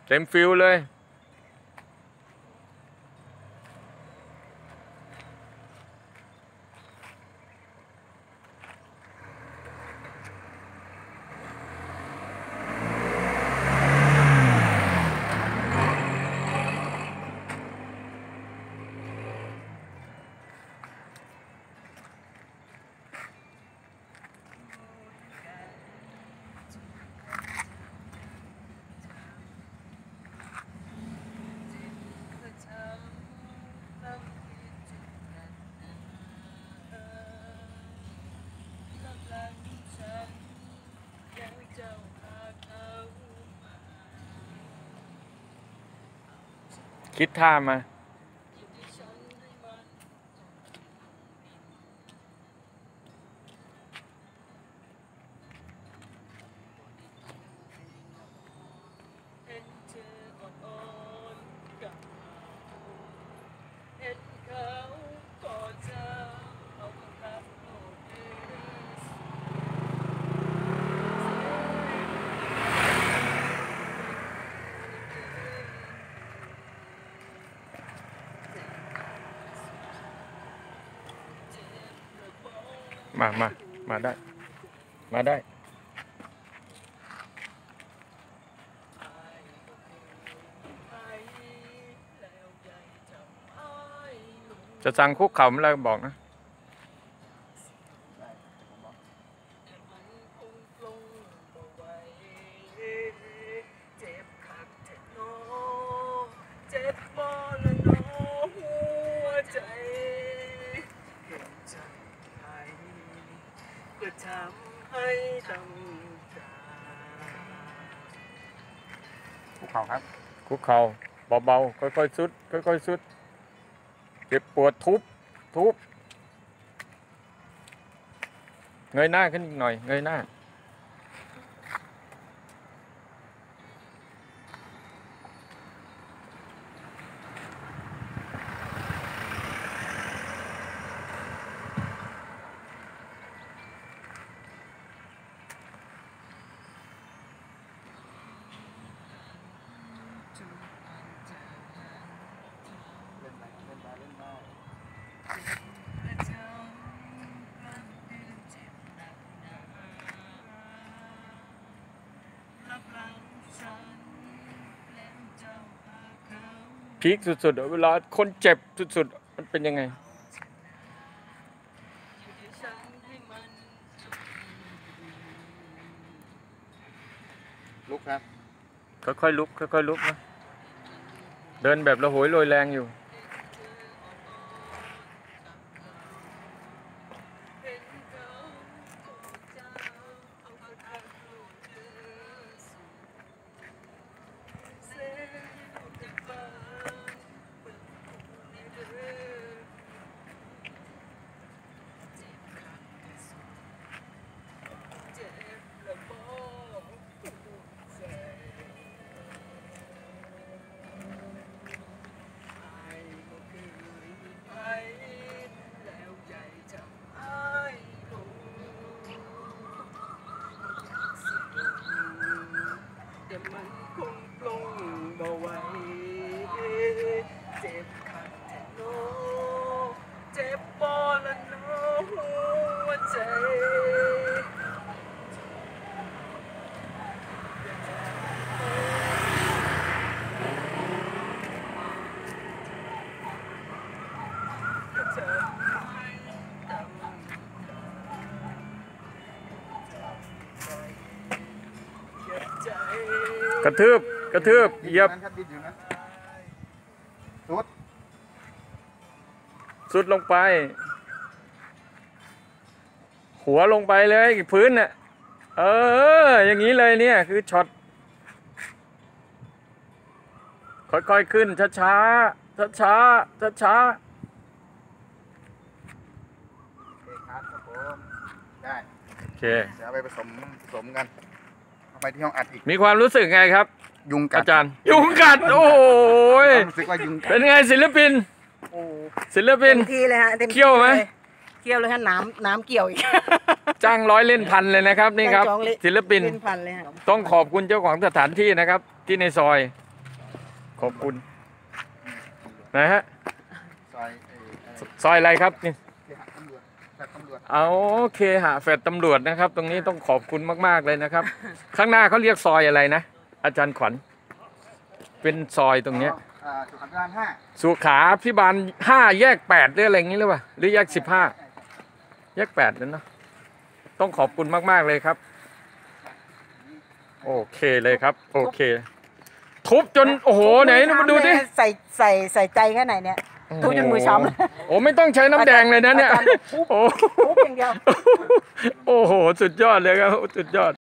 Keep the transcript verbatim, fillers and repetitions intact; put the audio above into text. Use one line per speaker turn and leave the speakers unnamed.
เต็มฟิลเลยคิดท่ามามามามาได้มาได้จะสั่งคุกเข่าอะไรบอกนะทำให้ต้องคุกเข่าครับคุกเข่าเบาๆค่อยๆซุดค่อยๆซุดเจ็บปวดทุบทุบเงยหน้าขึ้นอีกหน่อยเงยหน้าพีคสุดๆเวลาคนเจ็บสุดๆมันเป็นยังไงลุกครับค่อยๆลุกค่อยๆลุกนะเดินแบบระโหยโรยแรงอยู่กระทืบกระทืบเหยียบสุดสุดลงไปหัวลงไปเลยพื้นน่ะเอออย่างนี้เลยเนี่ยคือช็อตค่อยๆขึ้นช้าๆช้าๆช้าๆได้โอเคเดี๋ยวไปผสมผสมกันไปที่ห้องอัดอีกมีความรู้สึกไงครับยุงกัดอาจารย์ยุงกัดโอ้ยรู้สึกว่ายุงกัดเป็นไงศิลปินโอ้ศิลปินเต็มที่เลยฮะเต็มเขี้ยวไหมเขี้ยวเลยฮะน้ำน้ำเกี่ยวอีกจ้างร้อยเล่นพันเลยนะครับนี่ครับศิลปินต้องขอบคุณเจ้าของสถานที่นะครับที่ในซอยขอบคุณนะฮะ
ซอย
ซอยอะไรครับนี่
ตำรวจแบบตำรวจ
เอาโอเคหาแฟดตำรวจนะครับ ตรงนี้ต้องขอบคุณมากๆเลยนะครับ ข้างหน้าเขาเรียกซอยอะไรนะอาจารย์ขวัญเป็นซอยตรงเนี้ย
อ่าสุขาพิบาลห้า
สุขาพิบาลห้าแยกแปดหรืออะไรอย่างนี้หรือเปล่าหรือแยกสิบห้าแยกแปดนั่นเนาะต้องขอบคุณมากๆเลยครับโอเคเลยครับโอเค ทุบจนโอ้โหไหนมาดูดิ
ใส่ใส่ใส่ใจแค่ไหนเนี่ยทุบจนมือช้ำ
โอ้ไม่ต้องใช้น้ำแดงเลยนะเนี่ย
อาจารย์บอกทุบ
โอ้
ทุบอย่างเดียว
โอ้โหสุดยอดเลยครับสุดยอด